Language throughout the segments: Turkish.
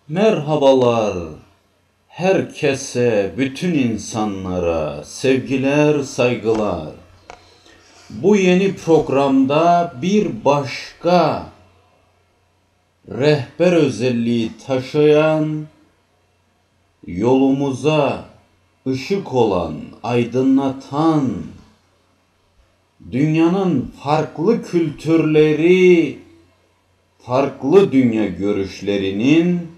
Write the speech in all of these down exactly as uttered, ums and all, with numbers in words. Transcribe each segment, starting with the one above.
Merhabalar herkese, bütün insanlara sevgiler, saygılar. Bu yeni programda bir başka rehber özelliği taşıyan, yolumuza ışık olan, aydınlatan, dünyanın farklı kültürleri, farklı dünya görüşlerinin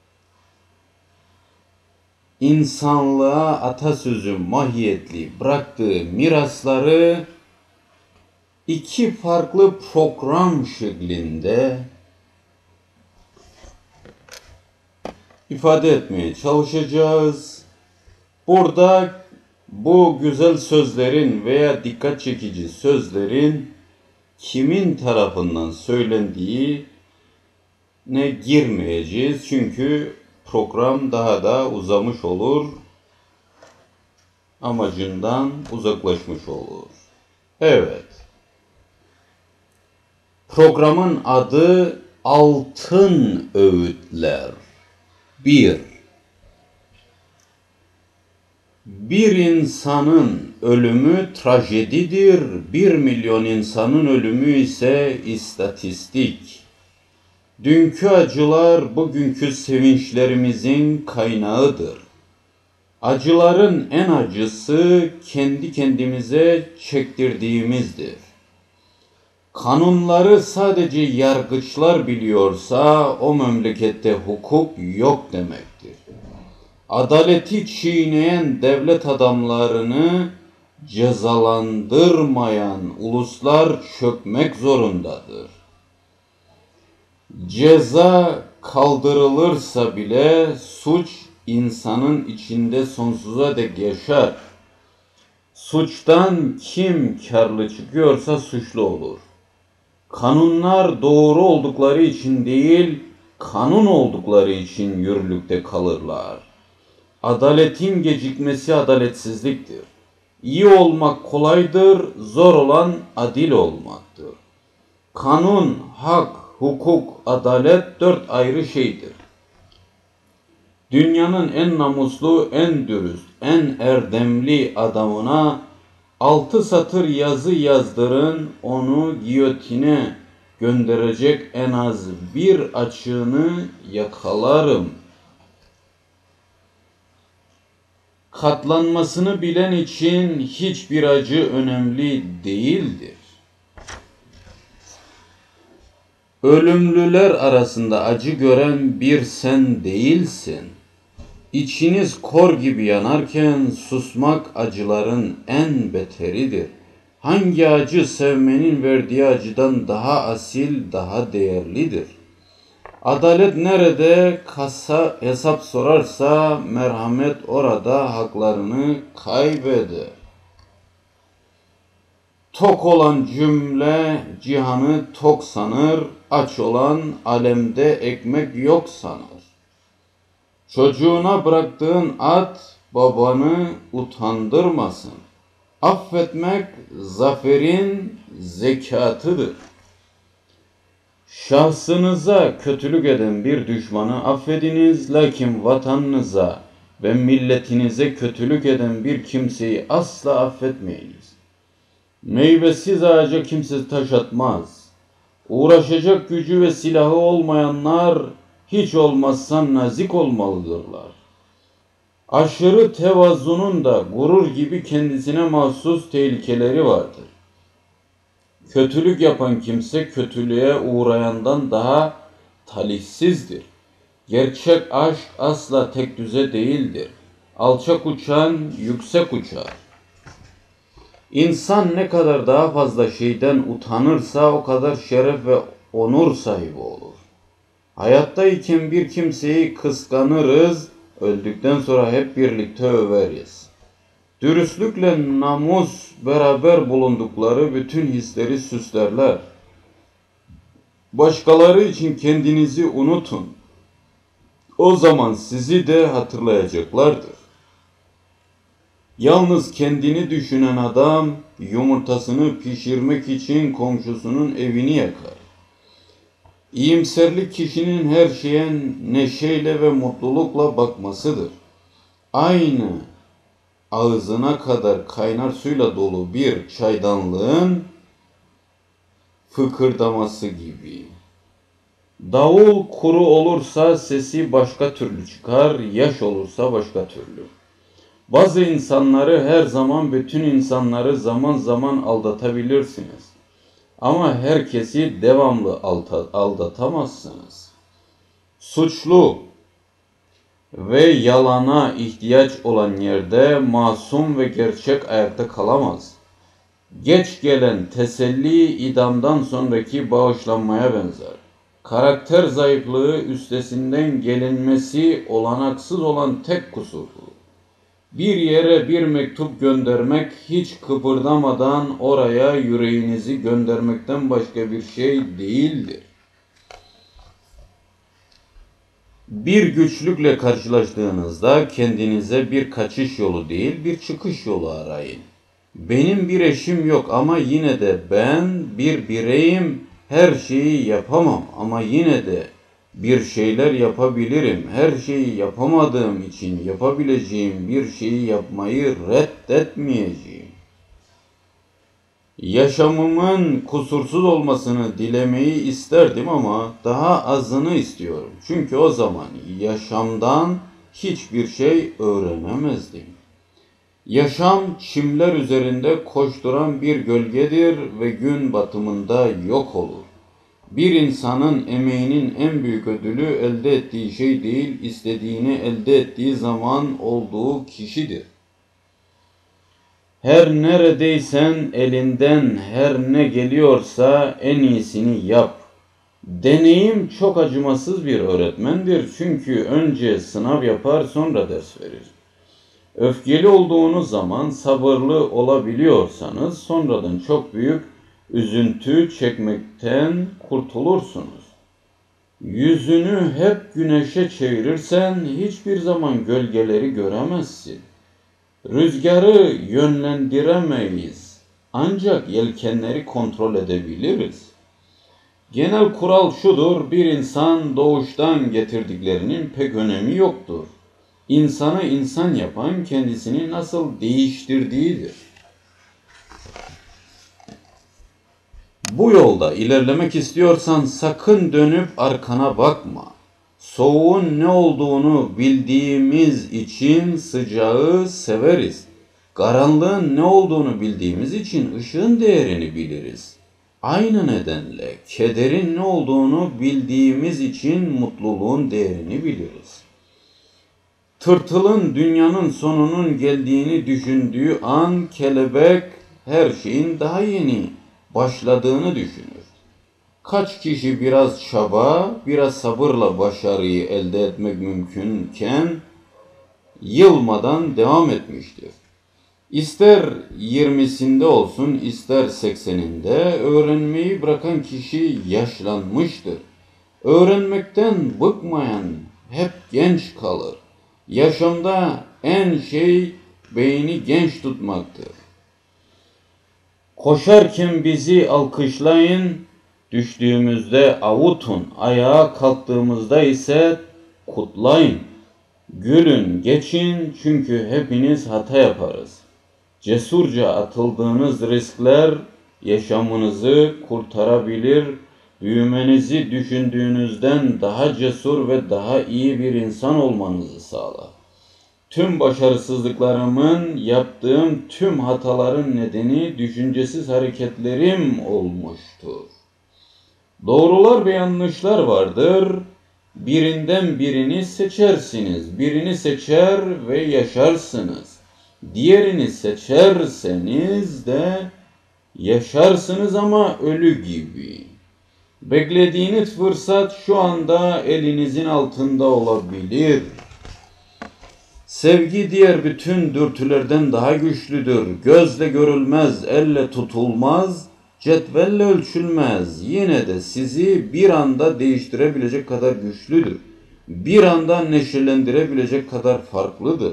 insanlığa atasözü mahiyetli bıraktığı mirasları iki farklı program şeklinde ifade etmeye çalışacağız. Burada bu güzel sözlerin veya dikkat çekici sözlerin kimin tarafından söylendiği ne girmeyeceğiz. Çünkü program daha da uzamış olur. Amacından uzaklaşmış olur. Evet. Programın adı Altın Öğütler. Bir. Bir insanın ölümü trajedidir. Bir milyon insanın ölümü ise istatistik. Dünkü acılar bugünkü sevinçlerimizin kaynağıdır. Acıların en acısı kendi kendimize çektirdiğimizdir. Kanunları sadece yargıçlar biliyorsa o memlekette hukuk yok demektir. Adaleti çiğneyen devlet adamlarını cezalandırmayan uluslar çökmek zorundadır. Ceza kaldırılırsa bile suç insanın içinde sonsuza dek yaşar. Suçtan kim karlı çıkıyorsa suçlu olur. Kanunlar doğru oldukları için değil, kanun oldukları için yürürlükte kalırlar. Adaletin gecikmesi adaletsizliktir. İyi olmak kolaydır, zor olan adil olmaktır. Kanun, hak, hukuk, adalet dört ayrı şeydir. Dünyanın en namuslu, en dürüst, en erdemli adamına altı satır yazı yazdırın, onu giyotine gönderecek en az bir açığını yakalarım. Katlanmasını bilen için hiçbir acı önemli değildir. Ölümlüler arasında acı gören bir sen değilsin. İçiniz kor gibi yanarken susmak acıların en beteridir. Hangi acı sevmenin verdiği acıdan daha asil, daha değerlidir? Adalet nerede kasa hesap sorarsa merhamet orada haklarını kaybeder. Tok olan cümle cihanı tok sanır, aç olan alemde ekmek yok sanır. Çocuğuna bıraktığın at babanı utandırmasın. Affetmek zaferin zekatıdır. Şahsınıza kötülük eden bir düşmanı affediniz, lakin vatanınıza ve milletinize kötülük eden bir kimseyi asla affetmeyiniz. Meyvesiz ağaca kimse taş atmaz. Uğraşacak gücü ve silahı olmayanlar hiç olmazsa nazik olmalıdırlar. Aşırı tevazunun da gurur gibi kendisine mahsus tehlikeleri vardır. Kötülük yapan kimse kötülüğe uğrayandan daha talihsizdir. Gerçek aşk asla tek düze değildir. Alçak uçan yüksek uçar. İnsan ne kadar daha fazla şeyden utanırsa o kadar şeref ve onur sahibi olur. Hayattayken bir kimseyi kıskanırız, öldükten sonra hep birlikte överiz. Dürüstlükle namus beraber bulundukları bütün hisleri süslerler. Başkaları için kendinizi unutun. O zaman sizi de hatırlayacaklardır. Yalnız kendini düşünen adam yumurtasını pişirmek için komşusunun evini yakar. İyimserlik kişinin her şeye neşeyle ve mutlulukla bakmasıdır. Aynı ağzına kadar kaynar suyla dolu bir çaydanlığın fıkırdaması gibi. Davul kuru olursa sesi başka türlü çıkar, yaş olursa başka türlü. Bazı insanları her zaman, bütün insanları zaman zaman aldatabilirsiniz. Ama herkesi devamlı aldatamazsınız. Suçlu ve yalana ihtiyaç olan yerde masum ve gerçek ayakta kalamaz. Geç gelen teselli idamdan sonraki bağışlanmaya benzer. Karakter zayıflığı üstesinden gelinmesi olanaksız olan tek kusurdur. Bir yere bir mektup göndermek hiç kıpırdamadan oraya yüreğinizi göndermekten başka bir şey değildir. Bir güçlükle karşılaştığınızda kendinize bir kaçış yolu değil, bir çıkış yolu arayın. Benim bir eşim yok ama yine de ben bir bireyim, her şeyi yapamam ama yine de bir şeyler yapabilirim. Her şeyi yapamadığım için yapabileceğim bir şeyi yapmayı reddetmeyeceğim. Yaşamımın kusursuz olmasını dilemeyi isterdim ama daha azını istiyorum. Çünkü o zaman yaşamdan hiçbir şey öğrenemezdim. Yaşam çimler üzerinde koşturan bir gölgedir ve gün batımında yok olur. Bir insanın emeğinin en büyük ödülü elde ettiği şey değil, istediğini elde ettiği zaman olduğu kişidir. Her neredeysen elinden her ne geliyorsa en iyisini yap. Deneyim çok acımasız bir öğretmendir çünkü önce sınav yapar sonra ders verir. Öfkeli olduğunuz zaman sabırlı olabiliyorsanız sonradan çok büyük üzüntü çekmekten kurtulursunuz. Yüzünü hep güneşe çevirirsen hiçbir zaman gölgeleri göremezsin. Rüzgarı yönlendiremeyiz. Ancak yelkenleri kontrol edebiliriz. Genel kural şudur, bir insan doğuştan getirdiklerinin pek önemi yoktur. İnsanı insan yapan kendisini nasıl değiştirdiğidir. Bu yolda ilerlemek istiyorsan sakın dönüp arkana bakma. Soğuğun ne olduğunu bildiğimiz için sıcağı severiz. Karanlığın ne olduğunu bildiğimiz için ışığın değerini biliriz. Aynı nedenle kederin ne olduğunu bildiğimiz için mutluluğun değerini biliriz. Tırtılın dünyanın sonunun geldiğini düşündüğü an kelebek her şeyin daha yeni başladığını düşünür. Kaç kişi biraz çaba, biraz sabırla başarıyı elde etmek mümkünken yılmadan devam etmiştir. İster yirmisinde olsun, ister sekseninde öğrenmeyi bırakan kişi yaşlanmıştır. Öğrenmekten bıkmayan hep genç kalır. Yaşamda en şey beyni genç tutmaktır. Koşarken bizi alkışlayın, düştüğümüzde avutun, ayağa kalktığımızda ise kutlayın. Gülün, geçin çünkü hepiniz hata yaparız. Cesurca atıldığınız riskler yaşamınızı kurtarabilir, büyümenizi düşündüğünüzden daha cesur ve daha iyi bir insan olmanızı sağlar. Tüm başarısızlıklarımın, yaptığım tüm hataların nedeni düşüncesiz hareketlerim olmuştur. Doğrular ve yanlışlar vardır. Birinden birini seçersiniz. Birini seçer ve yaşarsınız. Diğerini seçerseniz de yaşarsınız ama ölü gibi. Beklediğiniz fırsat şu anda elinizin altında olabilir. Sevgi diğer bütün dürtülerden daha güçlüdür. Gözle görülmez, elle tutulmaz, cetvelle ölçülmez. Yine de sizi bir anda değiştirebilecek kadar güçlüdür. Bir anda neşelendirebilecek kadar farklıdır.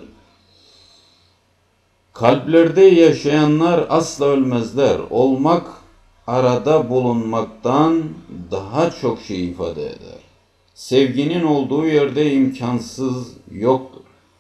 Kalplerde yaşayanlar asla ölmezler. Olmak arada bulunmaktan daha çok şey ifade eder. Sevginin olduğu yerde imkansız yoktur.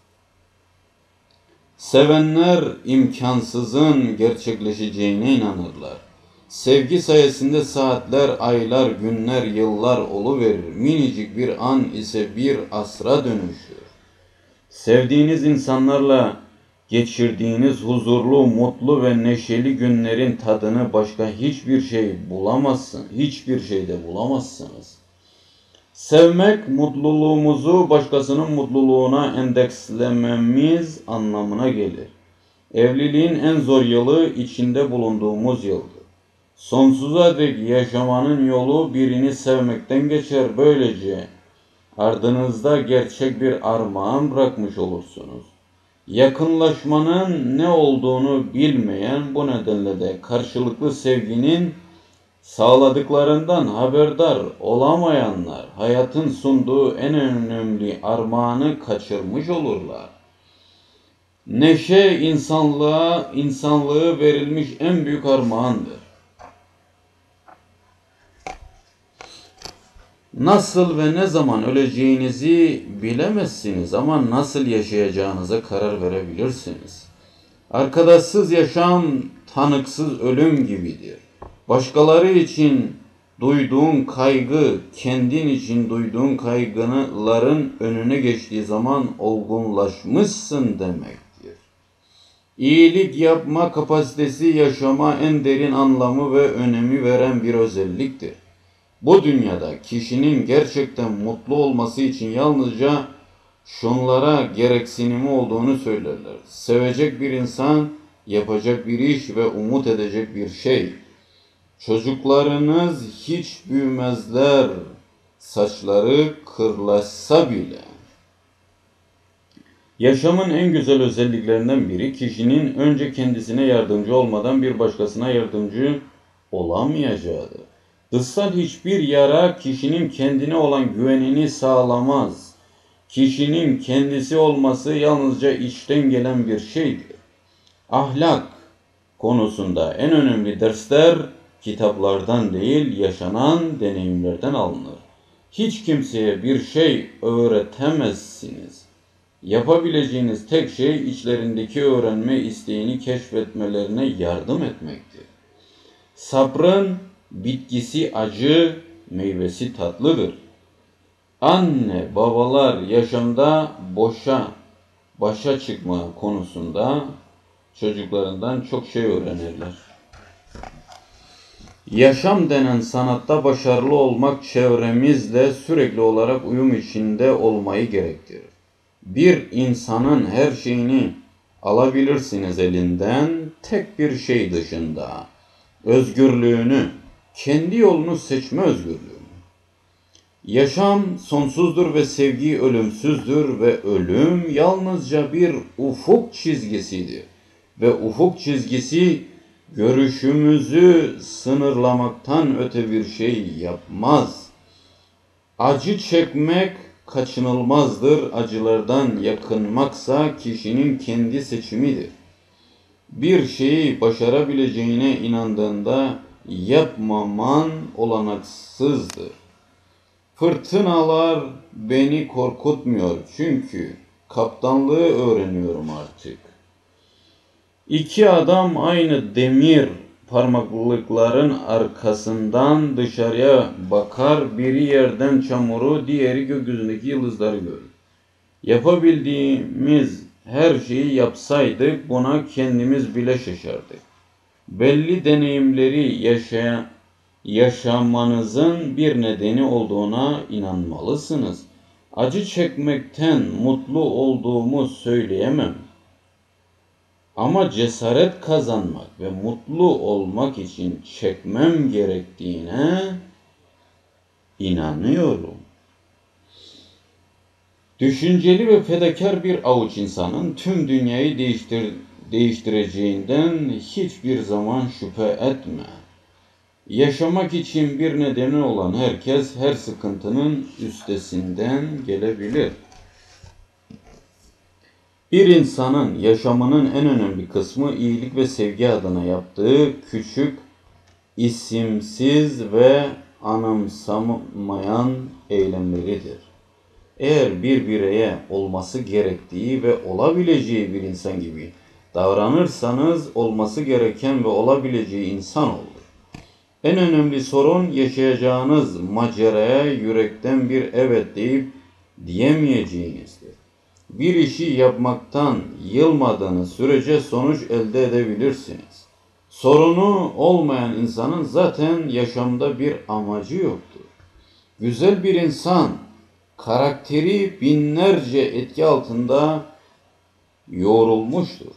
Sevenler imkansızın gerçekleşeceğine inanırlar. Sevgi sayesinde saatler, aylar, günler, yıllar oluverir. Minicik bir an ise bir asra dönüşür. Sevdiğiniz insanlarla geçirdiğiniz huzurlu, mutlu ve neşeli günlerin tadını başka hiçbir şey bulamazsın, hiçbir şeyde bulamazsınız. Sevmek, mutluluğumuzu başkasının mutluluğuna endekslememiz anlamına gelir. Evliliğin en zor yılı içinde bulunduğumuz yıldır. Sonsuza dek yaşamanın yolu birini sevmekten geçer. Böylece ardınızda gerçek bir armağan bırakmış olursunuz. Yakınlaşmanın ne olduğunu bilmeyen, bu nedenle de karşılıklı sevginin sağladıklarından haberdar olamayanlar hayatın sunduğu en önemli armağanı kaçırmış olurlar. Neşe insanlığa, insanlığı verilmiş en büyük armağandır. Nasıl ve ne zaman öleceğinizi bilemezsiniz ama nasıl yaşayacağınıza karar verebilirsiniz. Arkadaşsız yaşam tanıksız ölüm gibidir. Başkaları için duyduğun kaygı, kendin için duyduğun kaygıların önüne geçtiği zaman olgunlaşmışsın demektir. İyilik yapma kapasitesi yaşama en derin anlamı ve önemi veren bir özelliktir. Bu dünyada kişinin gerçekten mutlu olması için yalnızca şunlara gereksinimi olduğunu söylerler. Sevecek bir insan, yapacak bir iş ve umut edecek bir şey. Çocuklarınız hiç büyümezler, saçları kırlaşsa bile. Yaşamın en güzel özelliklerinden biri kişinin önce kendisine yardımcı olmadan bir başkasına yardımcı olamayacağıdır. Dışsal hiçbir yara kişinin kendine olan güvenini sağlamaz. Kişinin kendisi olması yalnızca içten gelen bir şeydir. Ahlak konusunda en önemli dersler kitaplardan değil, yaşanan deneyimlerden alınır. Hiç kimseye bir şey öğretemezsiniz. Yapabileceğiniz tek şey içlerindeki öğrenme isteğini keşfetmelerine yardım etmektir. Sabrın bitkisi acı, meyvesi tatlıdır. Anne, babalar yaşamda boşa, başa çıkma konusunda çocuklarından çok şey öğrenirler. Yaşam denen sanatta başarılı olmak çevremizle sürekli olarak uyum içinde olmayı gerektirir. Bir insanın her şeyini alabilirsiniz elinden tek bir şey dışında. Özgürlüğünü, kendi yolunu seçme özgürlüğünü. Yaşam sonsuzdur ve sevgi ölümsüzdür ve ölüm yalnızca bir ufuk çizgisidir. Ve ufuk çizgisi görüşümüzü sınırlamaktan öte bir şey yapmaz. Acı çekmek kaçınılmazdır, acılardan yakınmaksa kişinin kendi seçimidir. Bir şeyi başarabileceğine inandığında yapmaman olanaksızdır. Fırtınalar beni korkutmuyor çünkü kaptanlığı öğreniyorum artık. İki adam aynı demir parmaklıkların arkasından dışarıya bakar, biri yerden çamuru, diğeri gökyüzündeki yıldızları görür. Yapabildiğimiz her şeyi yapsaydık buna kendimiz bile şaşardık. Belli deneyimleri yaşayan, yaşamanızın bir nedeni olduğuna inanmalısınız. Acı çekmekten mutlu olduğumu söyleyemem. Ama cesaret kazanmak ve mutlu olmak için çekmem gerektiğine inanıyorum. Düşünceli ve fedakar bir avuç insanın tüm dünyayı değiştir değiştireceğinden hiçbir zaman şüphe etme. Yaşamak için bir nedeni olan herkes her sıkıntının üstesinden gelebilir. Bir insanın yaşamının en önemli kısmı iyilik ve sevgi adına yaptığı küçük isimsiz ve anımsamayan eylemleridir. Eğer bir bireye olması gerektiği ve olabileceği bir insan gibi davranırsanız olması gereken ve olabileceği insan olur. En önemli sorun yaşayacağınız maceraya yürekten bir evet deyip diyemeyeceğinizdir. Bir işi yapmaktan yılmadığınız sürece sonuç elde edebilirsiniz. Sorunu olmayan insanın zaten yaşamda bir amacı yoktur. Güzel bir insan karakteri binlerce etki altında yoğrulmuştur.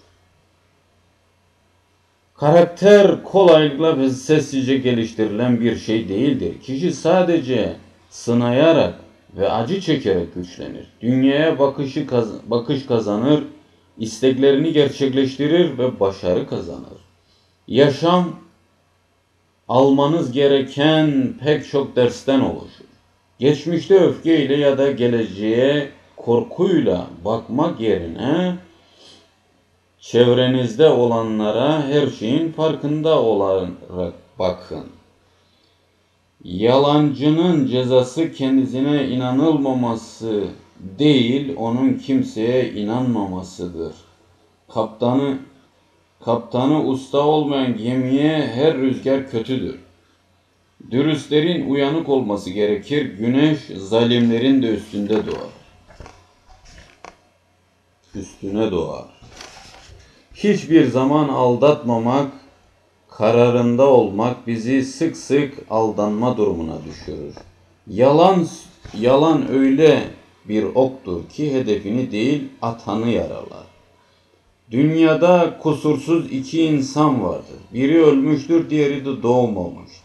Karakter kolaylıkla ve sessizce geliştirilen bir şey değildir. Kişi sadece sınayarak ve acı çekerek güçlenir. Dünyaya bakışı kaz- bakış kazanır, isteklerini gerçekleştirir ve başarı kazanır. Yaşam almanız gereken pek çok dersten oluşur. Geçmişte öfkeyle ya da geleceğe korkuyla bakmak yerine çevrenizde olanlara her şeyin farkında olarak bakın. Yalancının cezası kendisine inanılmaması değil, onun kimseye inanmamasıdır. Kaptanı kaptanı usta olmayan gemiye her rüzgar kötüdür. Dürüstlerin uyanık olması gerekir. Güneş zalimlerin de üstünde doğar. Üstüne doğar. Hiçbir zaman aldatmamak, kararında olmak bizi sık sık aldanma durumuna düşürür. Yalan yalan öyle bir oktur ki hedefini değil atanı yaralar. Dünyada kusursuz iki insan vardır. Biri ölmüştür, diğeri de doğmamıştır.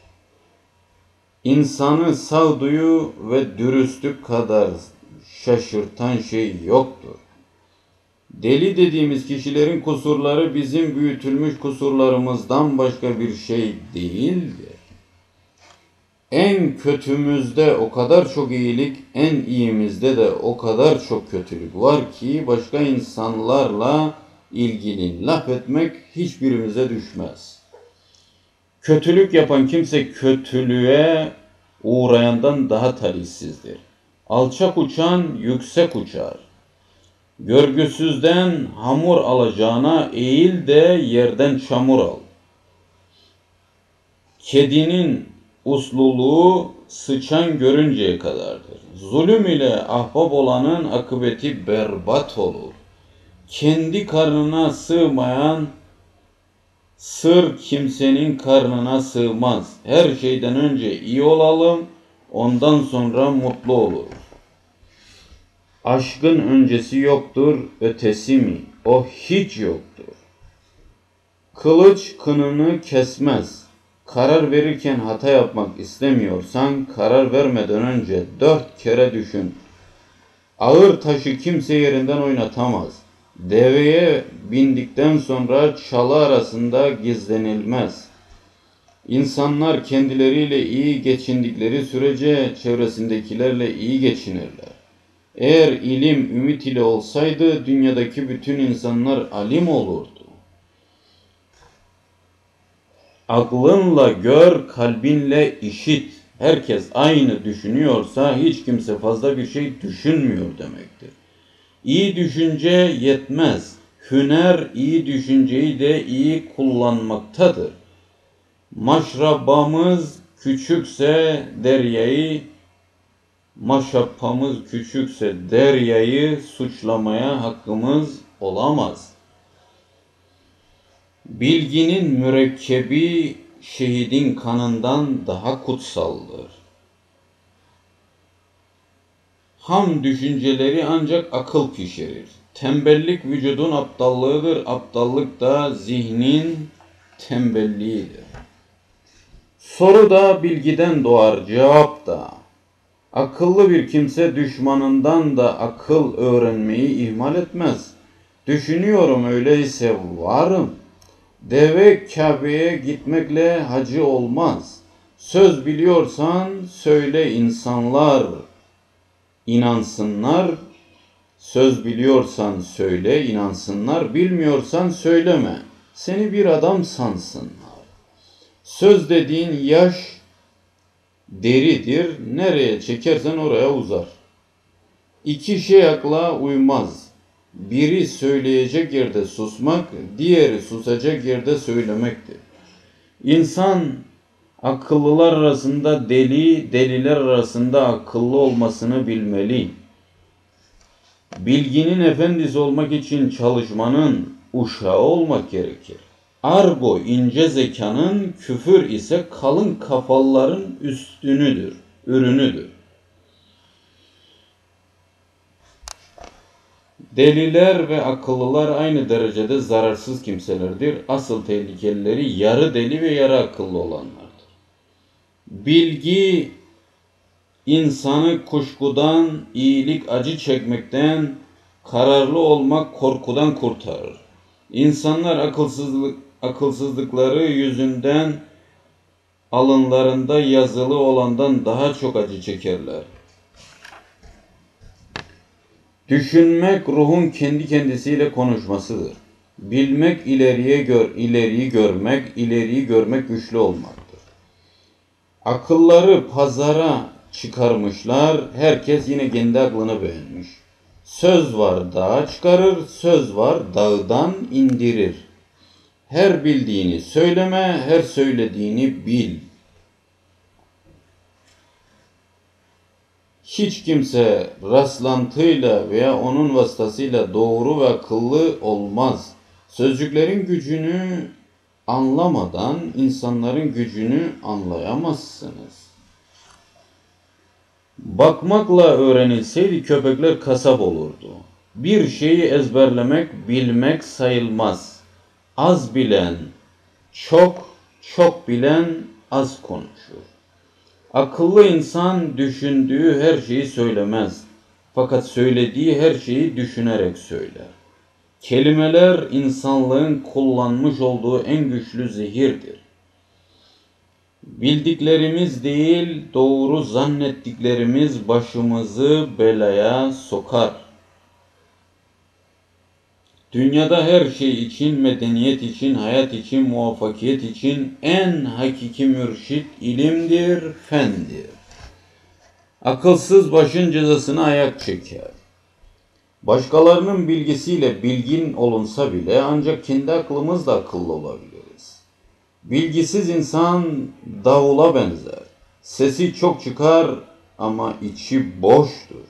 İnsanı sağduyu ve dürüstlük kadar şaşırtan şey yoktur. Deli dediğimiz kişilerin kusurları bizim büyütülmüş kusurlarımızdan başka bir şey değildir. En kötümüzde o kadar çok iyilik, en iyimizde de o kadar çok kötülük var ki başka insanlarla ilgili laf etmek hiçbirimize düşmez. Kötülük yapan kimse kötülüğe uğrayandan daha talihsizdir. Alçak uçan yüksek uçar. Görgüsüzden hamur alacağına eğil de yerden çamur al. Kedinin usluluğu sıçan görünceye kadardır. Zulüm ile ahbap olanın akıbeti berbat olur. Kendi karnına sığmayan sır kimsenin karnına sığmaz. Her şeyden önce iyi olalım, ondan sonra mutlu oluruz. Aşkın öncesi yoktur, ötesi mi? O hiç yoktur. Kılıç kınını kesmez. Karar verirken hata yapmak istemiyorsan karar vermeden önce dört kere düşün. Ağır taşı kimse yerinden oynatamaz. Deveye bindikten sonra çalı arasında gizlenilmez. İnsanlar kendileriyle iyi geçindikleri sürece çevresindekilerle iyi geçinirler. Eğer ilim ümit ile olsaydı dünyadaki bütün insanlar alim olurdu. Aklınla gör, kalbinle işit. Herkes aynı düşünüyorsa hiç kimse fazla bir şey düşünmüyor demektir. İyi düşünce yetmez. Hüner iyi düşünceyi de iyi kullanmaktadır. Maşrabamız küçükse deryayı, maşapamız küçükse deryayı suçlamaya hakkımız olamaz. Bilginin mürekkebi şehidin kanından daha kutsaldır. Ham düşünceleri ancak akıl pişirir. Tembellik vücudun aptallığıdır. Aptallık da zihnin tembelliğidir. Soru da bilgiden doğar, cevap da. Akıllı bir kimse düşmanından da akıl öğrenmeyi ihmal etmez. Düşünüyorum öyleyse varım. Deve Kabe'ye gitmekle hacı olmaz. Söz biliyorsan söyle insanlar inansınlar. Söz biliyorsan söyle inansınlar. Bilmiyorsan söyleme. Seni bir adam sansınlar. Söz dediğin yaş deridir, nereye çekersen oraya uzar. İki şey akla uymaz. Biri söyleyecek yerde susmak, diğeri susacak yerde söylemektir. İnsan akıllılar arasında deli, deliler arasında akıllı olmasını bilmeli. Bilginin efendisi olmak için çalışmanın uşağı olmak gerekir. Argo ince zekanın, küfür ise kalın kafalıların üstünüdür, ürünüdür. Deliler ve akıllılar aynı derecede zararsız kimselerdir. Asıl tehlikelileri yarı deli ve yarı akıllı olanlardır. Bilgi insanı kuşkudan, iyilik acı çekmekten, kararlı olmak korkudan kurtarır. İnsanlar akılsızlık, akılsızlıkları yüzünden alınlarında yazılı olandan daha çok acı çekerler. Düşünmek ruhun kendi kendisiyle konuşmasıdır. Bilmek ileriye gör, ileriyi görmek, ileriyi görmek güçlü olmaktır. Akılları pazara çıkarmışlar, herkes yine kendi aklını beğenmiş. Söz var dağa çıkarır, söz var dağdan indirir. Her bildiğini söyleme, her söylediğini bil. Hiç kimse rastlantıyla veya onun vasıtasıyla doğru ve akıllı olmaz. Sözcüklerin gücünü anlamadan insanların gücünü anlayamazsınız. Bakmakla öğrenilseydi köpekler kasap olurdu. Bir şeyi ezberlemek, bilmek sayılmaz. Az bilen çok, çok bilen az konuşur. Akıllı insan düşündüğü her şeyi söylemez. Fakat söylediği her şeyi düşünerek söyler. Kelimeler insanlığın kullanmış olduğu en güçlü zehirdir. Bildiklerimiz değil, doğru zannettiklerimiz başımızı belaya sokar. Dünyada her şey için, medeniyet için, hayat için, muvaffakiyet için en hakiki mürşit ilimdir, fendir. Akılsız başın cezasını ayak çeker. Başkalarının bilgisiyle bilgin olunsa bile ancak kendi aklımızla akıllı olabiliriz. Bilgisiz insan davula benzer. Sesi çok çıkar ama içi boştur.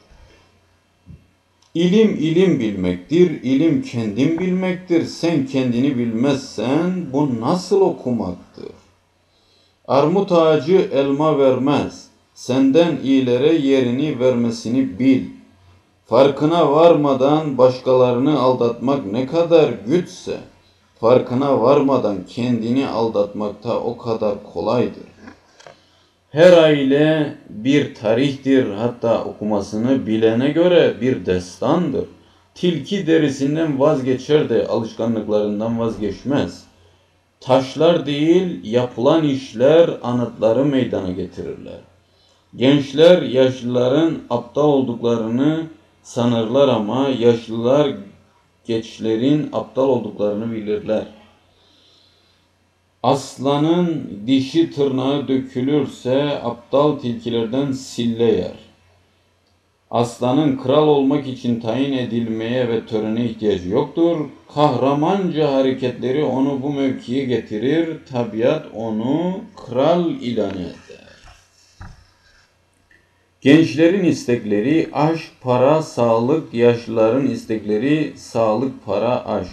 İlim ilim bilmektir, ilim kendin bilmektir. Sen kendini bilmezsen bu nasıl okumaktır? Armut ağacı elma vermez. Senden iyilere yerini vermesini bil. Farkına varmadan başkalarını aldatmak ne kadar güçse, farkına varmadan kendini aldatmakta o kadar kolaydır. Her aile bir tarihtir, hatta okumasını bilene göre bir destandır. Tilki derisinden vazgeçer de alışkanlıklarından vazgeçmez. Taşlar değil, yapılan işler anıtları meydana getirirler. Gençler yaşlıların aptal olduklarını sanırlar ama yaşlılar gençlerin aptal olduklarını bilirler. Aslanın dişi tırnağı dökülürse aptal tilkilerden sille yer. Aslanın kral olmak için tayin edilmeye ve törene ihtiyacı yoktur. Kahramanca hareketleri onu bu mevkiye getirir. Tabiat onu kral ilan eder. Gençlerin istekleri aşk, para, sağlık, yaşlıların istekleri sağlık, para, aşk.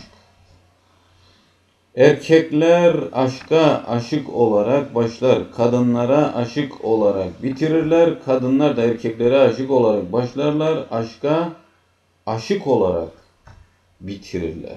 Erkekler aşka aşık olarak başlar, kadınlara aşık olarak bitirirler. Kadınlar da erkeklere aşık olarak başlarlar, aşka aşık olarak bitirirler.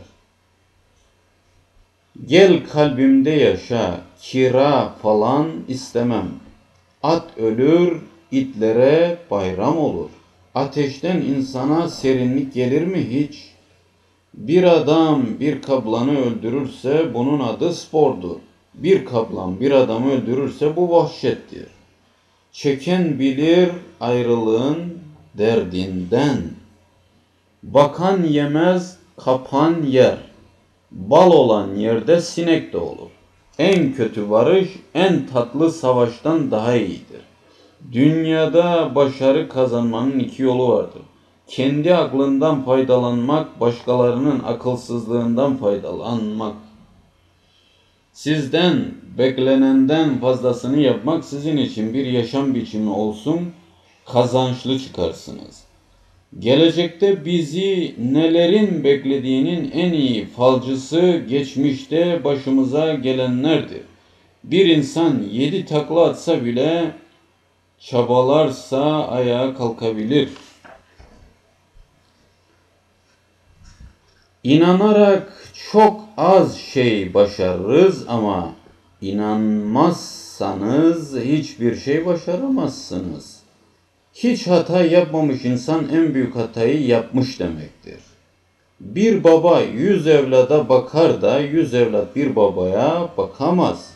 Gel kalbimde yaşa, kira falan istemem. At ölür, itlere bayram olur. Ateşten insana serinlik gelir mi hiç? Bir adam bir kaplanı öldürürse bunun adı spordur. Bir kaplan bir adamı öldürürse bu vahşettir. Çeken bilir ayrılığın derdinden. Bakan yemez, kapan yer. Bal olan yerde sinek de olur. En kötü varış en tatlı savaştan daha iyidir. Dünyada başarı kazanmanın iki yolu vardır. Kendi aklından faydalanmak, başkalarının akılsızlığından faydalanmak. Sizden beklenenden fazlasını yapmak sizin için bir yaşam biçimi olsun, kazançlı çıkarsınız. Gelecekte bizi nelerin beklediğinin en iyi falcısı geçmişte başımıza gelenlerdir. Bir insan yedi takla atsa bile çabalarsa ayağa kalkabilir. İnanarak çok az şey başarırız ama inanmazsanız hiçbir şey başaramazsınız. Hiç hata yapmamış insan en büyük hatayı yapmış demektir. Bir baba yüz evlada bakar da yüz evlat bir babaya bakamaz.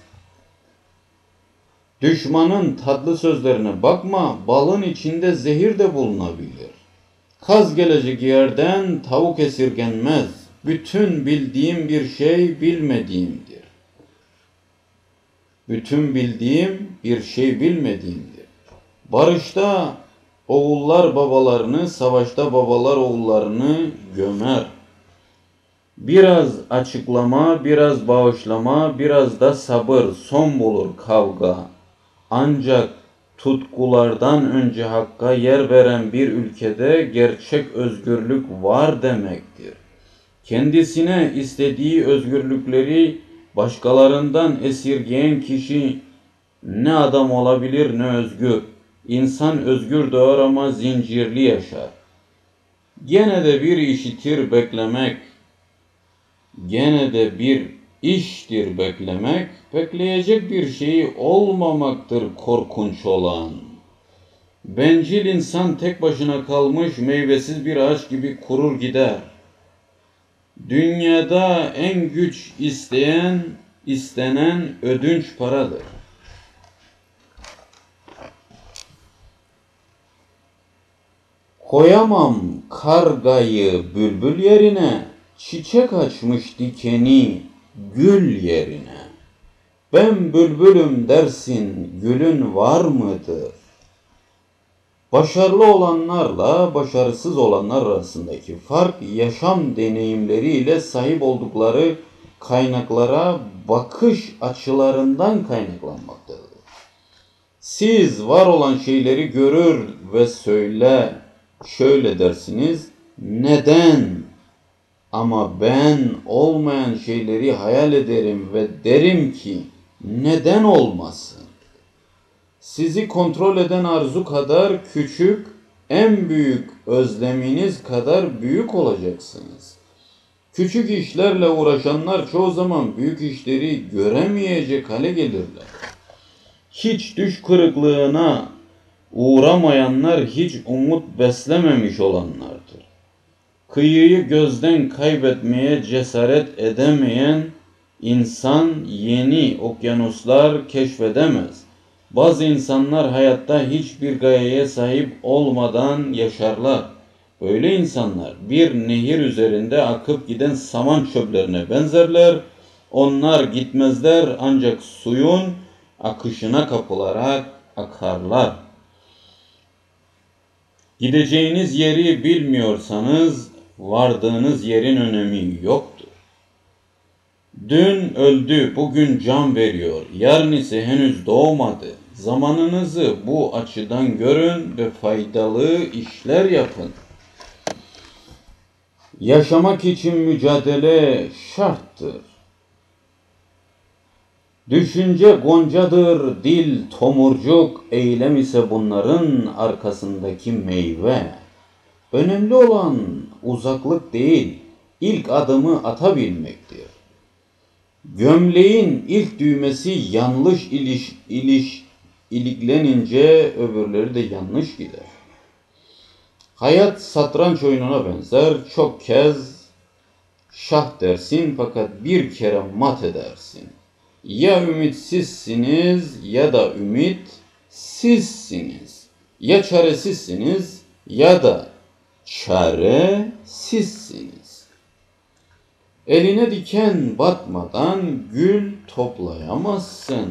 Düşmanın tatlı sözlerine bakma, balın içinde zehir de bulunabilir. Kaz gelecek yerden tavuk esirgenmez. Bütün bildiğim bir şey bilmediğimdir. Bütün bildiğim bir şey bilmediğimdir. Barışta oğullar babalarını, savaşta babalar oğullarını gömer. Biraz açıklama, biraz bağışlama, biraz da sabır son bulur kavga. Ancak tutkulardan önce hakka yer veren bir ülkede gerçek özgürlük var demektir. Kendisine istediği özgürlükleri başkalarından esirgeyen kişi ne adam olabilir ne özgür. İnsan özgür doğar ama zincirli yaşar. Gene de bir işitir beklemek, gene de bir iştir beklemek, bekleyecek bir şey olmamaktır korkunç olan. Bencil insan tek başına kalmış meyvesiz bir ağaç gibi kurur gider. Dünyada en güç isteyen, istenen ödünç paradır. Koyamam kargayı bülbül yerine, çiçek açmış dikeni gül yerine. Ben bülbülüm dersin, gülün var mıdır? Başarılı olanlarla başarısız olanlar arasındaki fark, yaşam deneyimleriyle sahip oldukları kaynaklara bakış açılarından kaynaklanmaktadır. Siz var olan şeyleri görür ve söyle, şöyle dersiniz, neden? Ama ben olmayan şeyleri hayal ederim ve derim ki, neden olmasın? Sizi kontrol eden arzu kadar küçük, en büyük özleminiz kadar büyük olacaksınız. Küçük işlerle uğraşanlar çoğu zaman büyük işleri göremeyecek hale gelirler. Hiç düş kırıklığına uğramayanlar hiç umut beslememiş olanlardır. Kıyıyı gözden kaybetmeye cesaret edemeyen insan yeni okyanuslar keşfedemez. Bazı insanlar hayatta hiçbir gayeye sahip olmadan yaşarlar. Böyle insanlar bir nehir üzerinde akıp giden saman çöplerine benzerler. Onlar gitmezler ancak suyun akışına kapılarak akarlar. Gideceğiniz yeri bilmiyorsanız vardığınız yerin önemi yoktur. Dün öldü, bugün can veriyor, yarın ise henüz doğmadı. Zamanınızı bu açıdan görün ve faydalı işler yapın. Yaşamak için mücadele şarttır. Düşünce goncadır, dil tomurcuk, eylem ise bunların arkasındaki meyve. Önemli olan uzaklık değil, ilk adımı atabilmektir. Gömleğin ilk düğmesi yanlış iliş, iliş, iliklenince öbürleri de yanlış gider. Hayat satranç oyununa benzer, çok kez şah dersin fakat bir kere mat edersin. Ya ümitsizsiniz ya da ümit sizsiniz. Ya çaresizsiniz ya da çaresizsiniz. Eline diken batmadan gül toplayamazsın.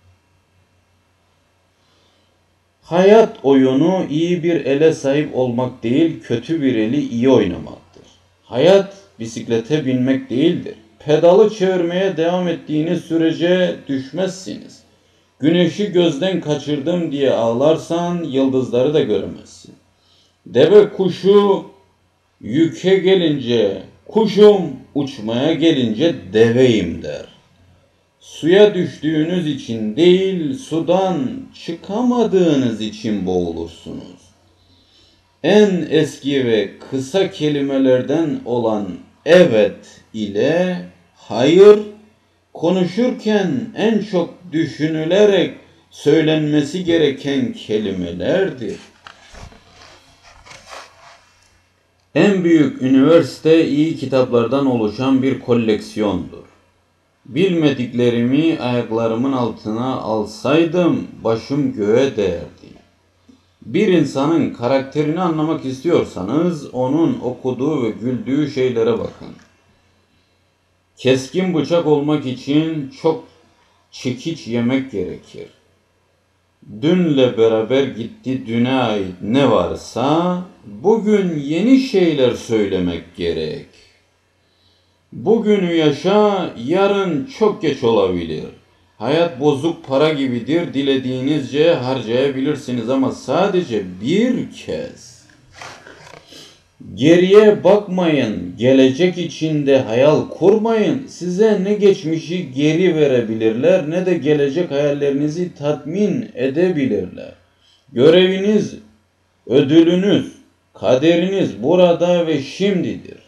Hayat oyunu iyi bir ele sahip olmak değil, kötü bir eli iyi oynamaktır. Hayat bisiklete binmek değildir. Pedalı çevirmeye devam ettiğiniz sürece düşmezsiniz. Güneşi gözden kaçırdım diye ağlarsan yıldızları da göremezsin. Deve kuşu yüke gelince kuşum, uçmaya gelince deveyim der. Suya düştüğünüz için değil, sudan çıkamadığınız için boğulursunuz. En eski ve kısa kelimelerden olan evet ile hayır, konuşurken en çok düşünülerek söylenmesi gereken kelimelerdir. En büyük üniversite iyi kitaplardan oluşan bir koleksiyondur. Bilmediklerimi ayaklarımın altına alsaydım başım göğe değerdi. Bir insanın karakterini anlamak istiyorsanız onun okuduğu ve güldüğü şeylere bakın. Keskin bıçak olmak için çok çekiç yemek gerekir. Dünle beraber gitti düne ait ne varsa bugün yeni şeyler söylemek gerek. Bugünü yaşa, yarın çok geç olabilir. Hayat bozuk para gibidir, dilediğinizce harcayabilirsiniz ama sadece bir kez. Geriye bakmayın, gelecek içinde hayal kurmayın. Size ne geçmişi geri verebilirler ne de gelecek hayallerinizi tatmin edebilirler. Göreviniz, ödülünüz, kaderiniz burada ve şimdidir.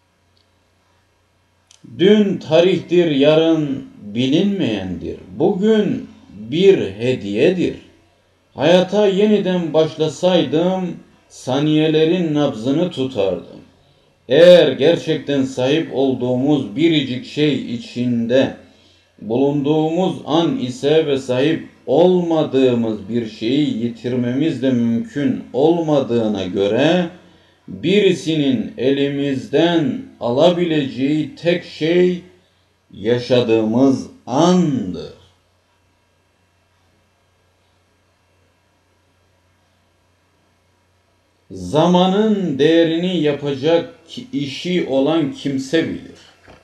Dün tarihtir, yarın bilinmeyendir. Bugün bir hediyedir. Hayata yeniden başlasaydım, saniyelerin nabzını tutardım. Eğer gerçekten sahip olduğumuz biricik şey içinde bulunduğumuz an ise ve sahip olmadığımız bir şeyi yitirmemiz de mümkün olmadığına göre, birisinin elimizden alabileceği tek şey yaşadığımız andır. Zamanın değerini yapacak işi olan kimse bilir.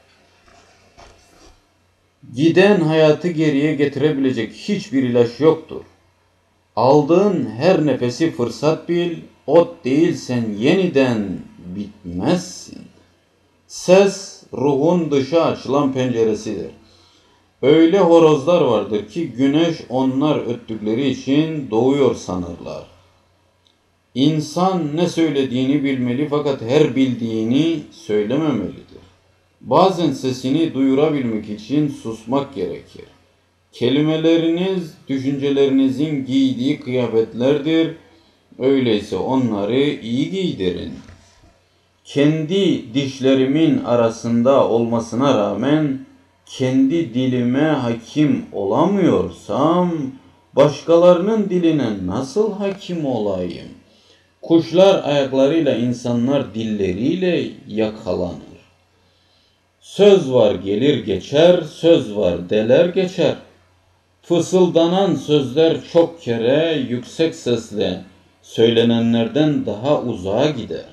Giden hayatı geriye getirebilecek hiçbir ilaç yoktur. Aldığın her nefesi fırsat bil, ot değilsen yeniden bitmezsin. Ses, ruhun dışa açılan penceresidir. Öyle horozlar vardır ki güneş onlar öttükleri için doğuyor sanırlar. İnsan ne söylediğini bilmeli fakat her bildiğini söylememelidir. Bazen sesini duyurabilmek için susmak gerekir. Kelimeleriniz, düşüncelerinizin giydiği kıyafetlerdir. Öyleyse onları iyi giydirin. Kendi dişlerimin arasında olmasına rağmen kendi dilime hakim olamıyorsam başkalarının diline nasıl hakim olayım? Kuşlar ayaklarıyla, insanlar dilleriyle yakalanır. Söz var gelir geçer, söz var deler geçer. Fısıldanan sözler çok kere yüksek sesle söylenenlerden daha uzağa gider.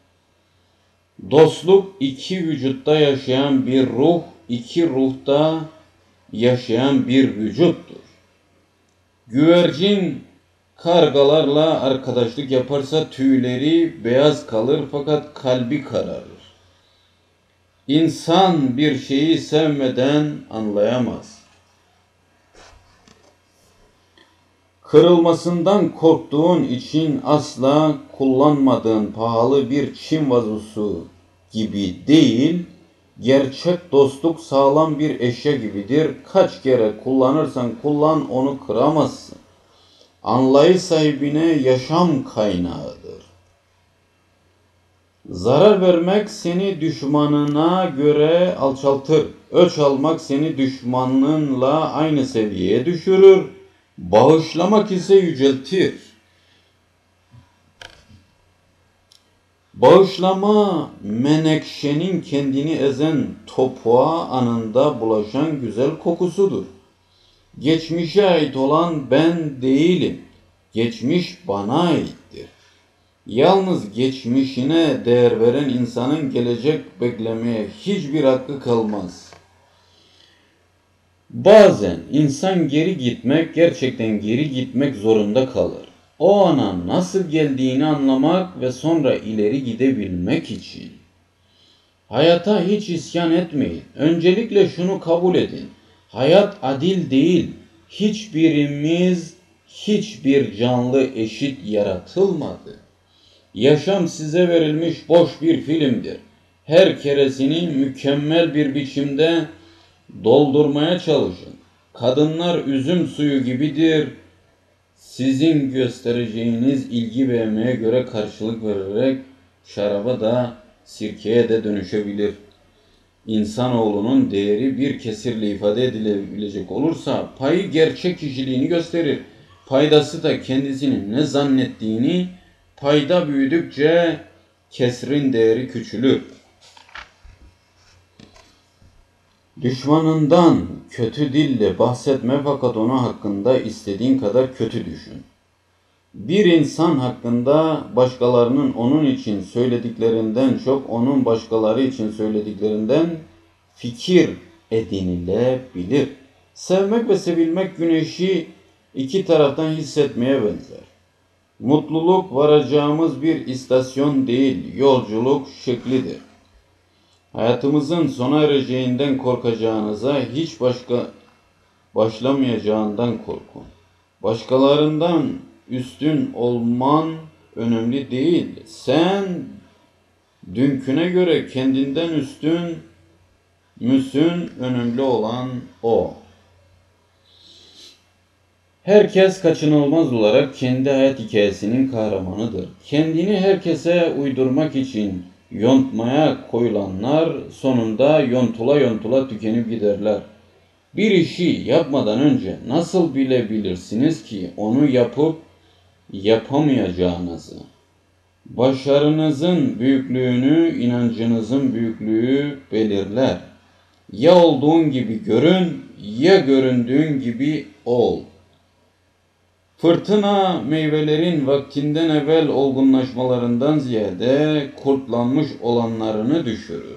Dostluk iki vücutta yaşayan bir ruh, iki ruhta yaşayan bir vücuttur. Güvercin kargalarla arkadaşlık yaparsa tüyleri beyaz kalır fakat kalbi kararır. İnsan bir şeyi sevmeden anlayamaz. Kırılmasından korktuğun için asla kullanmadığın pahalı bir Çin vazosu gibi değil, gerçek dostluk sağlam bir eşya gibidir. Kaç kere kullanırsan kullan onu kıramazsın. Anlayış sahibine yaşam kaynağıdır. Zarar vermek seni düşmanına göre alçaltır. Öç almak seni düşmanınla aynı seviyeye düşürür. Bağışlamak ise yüceltir. Bağışlama menekşenin kendini ezen topuğa anında bulaşan güzel kokusudur. Geçmişe ait olan ben değilim. Geçmiş bana aittir. Yalnız geçmişine değer veren insanın gelecek beklemeye hiçbir hakkı kalmaz. Bazen insan geri gitmek, gerçekten geri gitmek zorunda kalır. O ana nasıl geldiğini anlamak ve sonra ileri gidebilmek için. Hayata hiç isyan etmeyin. Öncelikle şunu kabul edin. Hayat adil değil. Hiçbirimiz, hiçbir canlı eşit yaratılmadı. Yaşam size verilmiş boş bir filmdir. Her keresini mükemmel bir biçimde doldurmaya çalışın. Kadınlar üzüm suyu gibidir. Sizin göstereceğiniz ilgi ve emeğe göre karşılık vererek şaraba da sirkeye de dönüşebilir. İnsanoğlunun değeri bir kesirle ifade edilebilecek olursa payı gerçek kişiliğini gösterir. Paydası da kendisinin ne zannettiğini, payda büyüdükçe kesrin değeri küçülür. Düşmanından kötü dille bahsetme fakat onun hakkında istediğin kadar kötü düşün. Bir insan hakkında başkalarının onun için söylediklerinden çok onun başkaları için söylediklerinden fikir edinilebilir. Sevmek ve sevilmek güneşi iki taraftan hissetmeye benzer. Mutluluk varacağımız bir istasyon değil, yolculuk şeklidir. Hayatımızın sona ereceğinden korkacağınıza hiç başka başlamayacağından korkun. Başkalarından üstün olman önemli değil. Sen dünküne göre kendinden üstün müsün, önemli olan o. Herkes kaçınılmaz olarak kendi hayat hikayesinin kahramanıdır. Kendini herkese uydurmak için yontmaya koyulanlar sonunda yontula yontula tükenip giderler. Bir işi yapmadan önce nasıl bilebilirsiniz ki onu yapıp yapamayacağınızı? Başarınızın büyüklüğünü inancınızın büyüklüğü belirler. Ya olduğun gibi görün ya göründüğün gibi ol. Fırtına meyvelerin vaktinden evvel olgunlaşmalarından ziyade kurtlanmış olanlarını düşürür.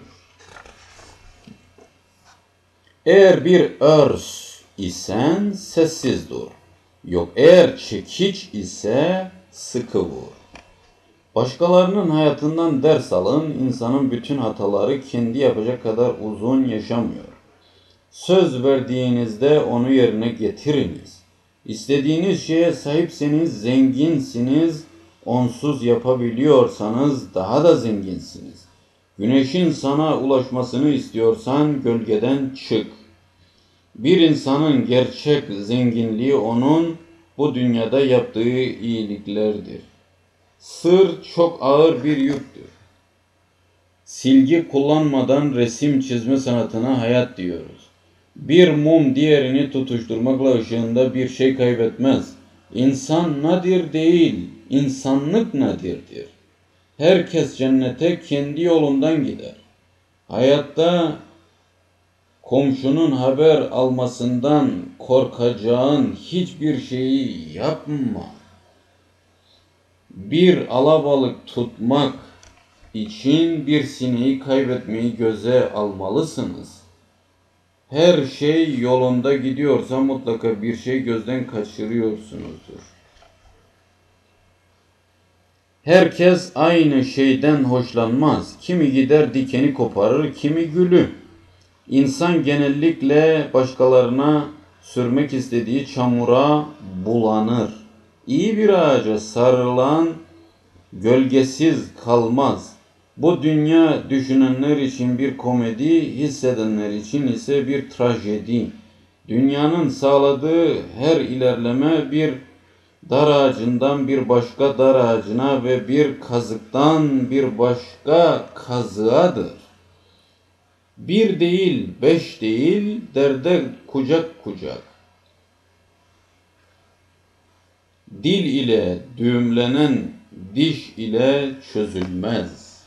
Eğer bir örs isen sessiz dur. Yok eğer çekiç ise sıkı vur. Başkalarının hayatından ders alın, insanın bütün hataları kendi yapacak kadar uzun yaşamıyor. Söz verdiğinizde onu yerine getiriniz. İstediğiniz şeye sahipseniz zenginsiniz, onsuz yapabiliyorsanız daha da zenginsiniz. Güneşin sana ulaşmasını istiyorsan gölgeden çık. Bir insanın gerçek zenginliği onun bu dünyada yaptığı iyiliklerdir. Sır çok ağır bir yüktür. Silgi kullanmadan resim çizme sanatına hayat diyoruz. Bir mum diğerini tutuşturmakla ışığında bir şey kaybetmez. İnsan nadir değil, insanlık nadirdir. Herkes cennete kendi yolundan gider. Hayatta komşunun haber almasından korkacağın hiçbir şeyi yapma. Bir alabalık tutmak için bir sineği kaybetmeyi göze almalısınız. Her şey yolunda gidiyorsa mutlaka bir şey gözden kaçırıyorsunuzdur. Herkes aynı şeyden hoşlanmaz. Kimi gider dikeni koparır, kimi gülü. İnsan genellikle başkalarına sürmek istediği çamura bulanır. İyi bir ağaca sarılan gölgesiz kalmaz. Bu dünya düşünenler için bir komedi, hissedenler için ise bir trajedi. Dünyanın sağladığı her ilerleme bir dar ağacından bir başka dar ağacına ve bir kazıktan bir başka kazığadır. Bir değil, beş değil, derde kucak kucak. Dil ile düğümlenen diş ile çözülmez.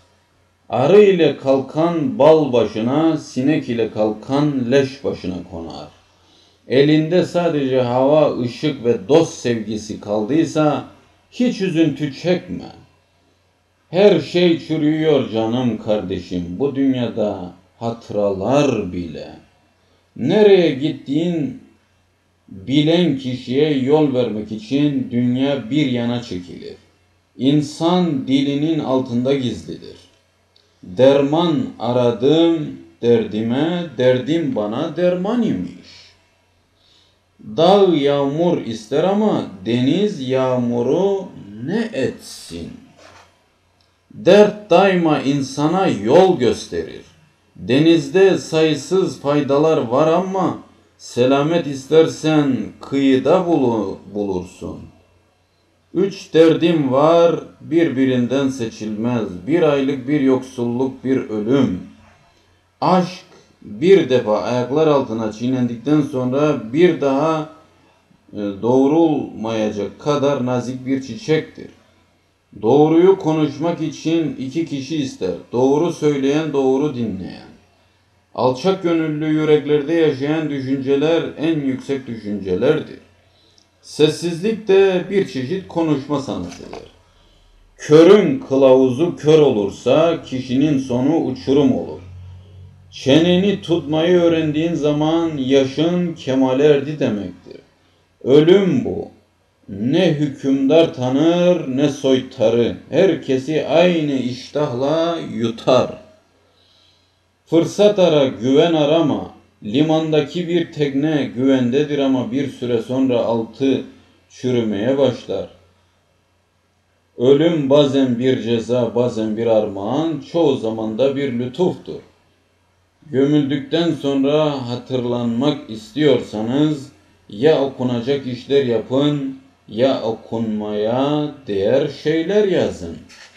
Arı ile kalkan bal başına, sinek ile kalkan leş başına konar. Elinde sadece hava, ışık ve dost sevgisi kaldıysa hiç üzüntü çekme. Her şey çürüyor canım kardeşim bu dünyada hatıralar bile. Nereye gittiğin bilen kişiye yol vermek için dünya bir yana çekilir. İnsan dilinin altında gizlidir. Derman aradım derdime, derdim bana derman imiş. Dağ yağmur ister ama deniz yağmuru ne etsin? Dert daima insana yol gösterir. Denizde sayısız faydalar var ama selamet istersen kıyıda bulursun. Üç derdim var, birbirinden seçilmez. Bir aylık, bir yoksulluk, bir ölüm. Aşk bir defa ayaklar altına çiğnendikten sonra bir daha doğrulmayacak kadar nazik bir çiçektir. Doğruyu konuşmak için iki kişi ister. Doğru söyleyen, doğru dinleyen. Alçak gönüllü yüreklerde yaşayan düşünceler en yüksek düşüncelerdir. Sessizlik de bir çeşit konuşma sanatıdır. Körün kılavuzu kör olursa kişinin sonu uçurum olur. Çeneni tutmayı öğrendiğin zaman yaşın kemale erdi demektir. Ölüm bu. Ne hükümdar tanır ne soytarı. Herkesi aynı iştahla yutar. Fırsat ara, güven arama. Limandaki bir tekne güvendedir ama bir süre sonra altı çürümeye başlar. Ölüm bazen bir ceza, bazen bir armağan, çoğu zaman da bir lütuftur. Gömüldükten sonra hatırlanmak istiyorsanız ya okunacak işler yapın ya okunmaya değer şeyler yazın.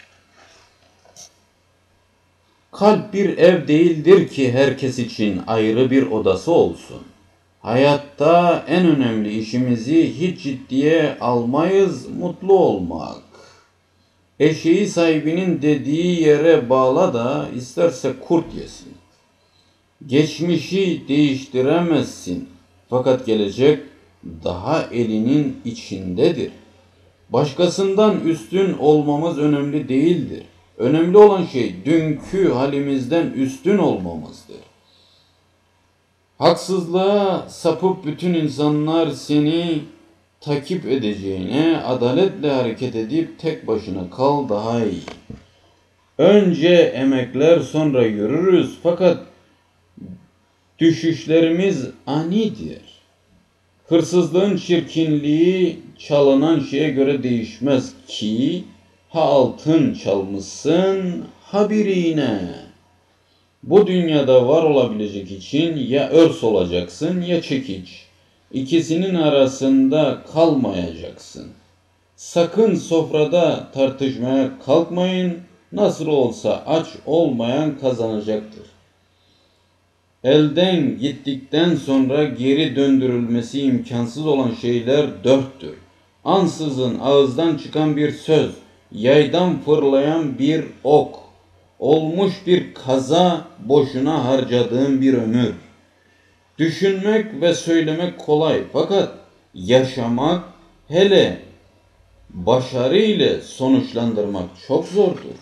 Kalp bir ev değildir ki herkes için ayrı bir odası olsun. Hayatta en önemli işimizi hiç ciddiye almayız, mutlu olmak. Eşeği sahibinin dediği yere bağla da isterse kurt yesin. Geçmişi değiştiremezsin fakat gelecek daha elinin içindedir. Başkasından üstün olmamız önemli değildir. Önemli olan şey dünkü halimizden üstün olmamızdır. Haksızlığa sapıp bütün insanlar seni takip edeceğine adaletle hareket edip tek başına kal daha iyi. Önce emekler sonra yürürüz fakat düşüşlerimiz anidir. Hırsızlığın çirkinliği çalınan şeye göre değişmez ki ha altın çalmışsın ha birine. Bu dünyada var olabilecek için ya örs olacaksın ya çekiç. İkisinin arasında kalmayacaksın. Sakın sofrada tartışmaya kalkmayın. Nasıl olsa aç olmayan kazanacaktır. Elden gittikten sonra geri döndürülmesi imkansız olan şeyler dörttür. Ansızın ağızdan çıkan bir söz, yaydan fırlayan bir ok, olmuş bir kaza, boşuna harcadığın bir ömür. Düşünmek ve söylemek kolay fakat yaşamak, hele başarı ile sonuçlandırmak çok zordur.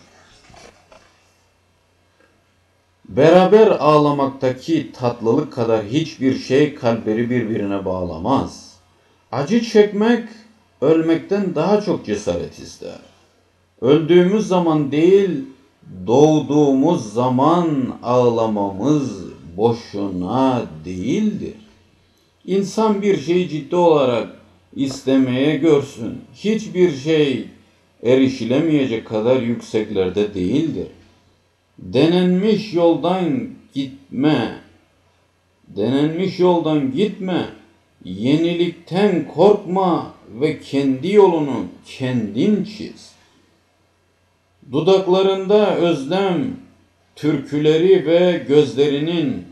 Beraber ağlamaktaki tatlılık kadar hiçbir şey kalpleri birbirine bağlamaz. Acı çekmek ölmekten daha çok cesaret ister. Öldüğümüz zaman değil, doğduğumuz zaman ağlamamız boşuna değildir. İnsan bir şeyi ciddi olarak istemeye görsün. Hiçbir şey erişilemeyecek kadar yükseklerde değildir. Denenmiş yoldan gitme. Denenmiş yoldan gitme. Yenilikten korkma ve kendi yolunu kendin çiz. Dudaklarında özlem türküleri ve gözlerinin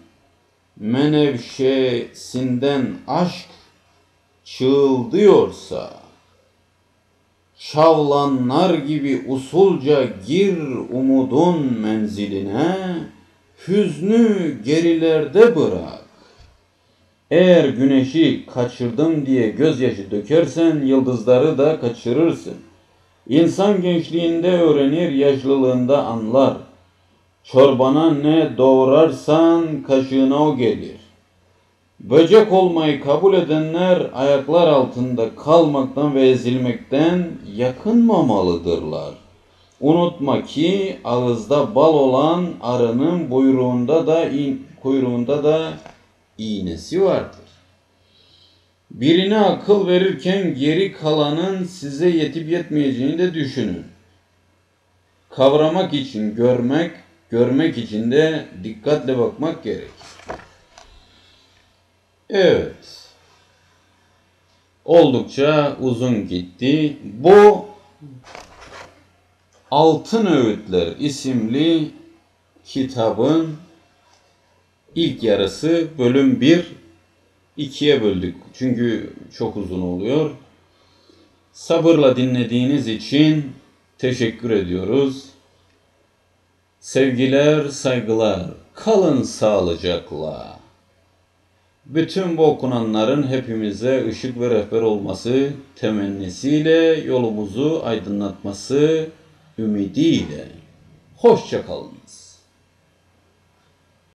menevşesinden aşk çığıldıyorsa Şavlanlar gibi usulca gir umudun menziline, hüznü gerilerde bırak. Eğer güneşi kaçırdım diye gözyaşı dökersen yıldızları da kaçırırsın. İnsan gençliğinde öğrenir, yaşlılığında anlar. Çorbana ne doğrarsan kaşığına o gelir. Böcek olmayı kabul edenler ayaklar altında kalmaktan ve ezilmekten yakınmamalıdırlar. Unutma ki ağızda bal olan arının buyruğunda da in, kuyruğunda da iğnesi vardır. Birine akıl verirken geri kalanın size yetip yetmeyeceğini de düşünün. Kavramak için görmek, görmek için de dikkatle bakmak gerek. Evet. Oldukça uzun gitti. Bu Altın Öğütler isimli kitabın ilk yarısı bölüm bir, ikiye böldük. Çünkü çok uzun oluyor. Sabırla dinlediğiniz için teşekkür ediyoruz. Sevgiler, saygılar. Kalın sağlıcakla. Bütün bu okunanların hepimize ışık ve rehber olması temennisiyle, yolumuzu aydınlatması ümidiyle. Hoşça kalınız.